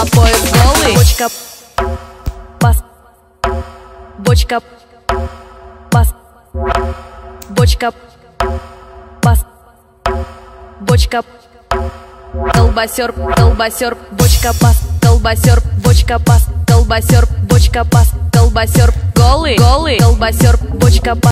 по пояс голый. Бочка, пас, бочка, пас, бочка, пас, бочка, колбасер, колбасер, бочка, пас, колбасер, бочка, пас, колбасер, бочка, пас, колбасер, голый, голый, колбасер, бочка, пас.